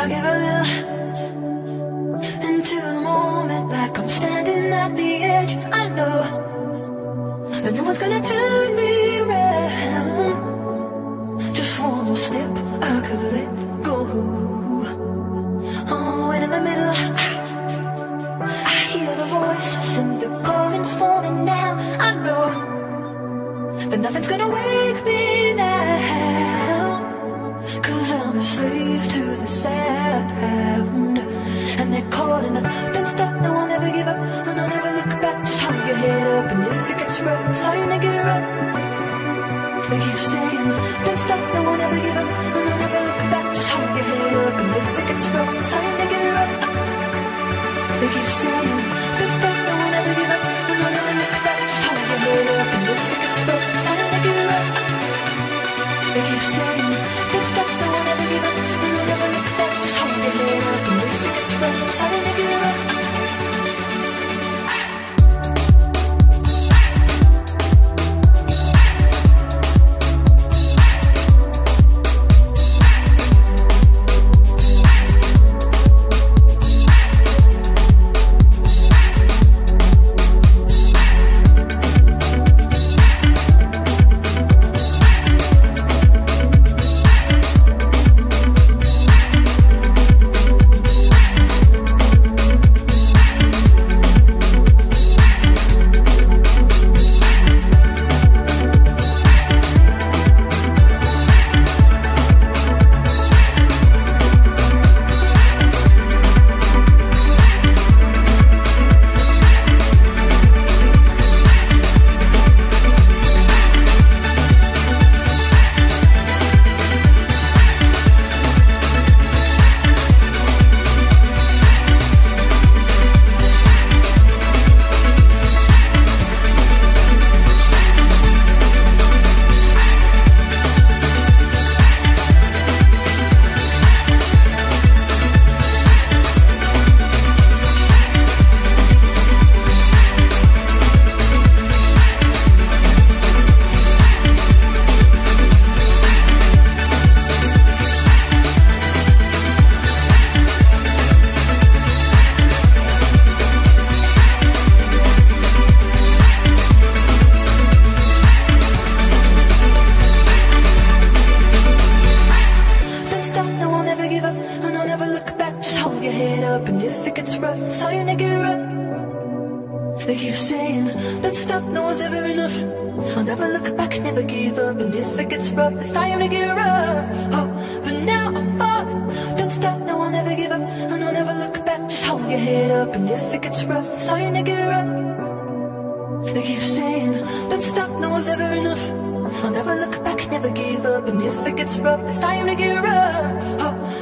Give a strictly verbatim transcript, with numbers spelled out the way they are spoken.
I give a little into the moment, like I'm standing at the edge. I know that no one's gonna turn me around. Just one more step, I could let go. Oh, and in the middle, I hear the voices and they're calling for me now. I know that nothing's gonna wake me now, 'cause I'm a slave to the sound. And they're calling, don't stop, no, I'll never give up, and I'll never look back, just hold your head up. And if it gets rough, it's time to get up. They keep saying, don't stop, no, I'll never give up, and I'll never look back, just hold your head up. And if it gets rough, it's time to get up. They keep saying, don't stop, no, I'll never give up, and I'll never look back, just hold your head up. And if it gets rough, it's time to get up. They keep saying, don't stop, no, I'll never give up, and I'll never look back, just hold your head up. And if it gets rough, it's time to get up. They keep saying, don't stop, no one's ever enough. I'll never look back, never give up. And if it gets rough, it's time to get rough. Oh, but now I'm falling. Don't stop, no, I'll never give up, and I'll never look back, just hold your head up. And if it gets rough, it's time to get rough. They keep saying, don't stop, no one's ever enough. I'll never look back, never give up. And if it gets rough, it's time to get rough. Oh,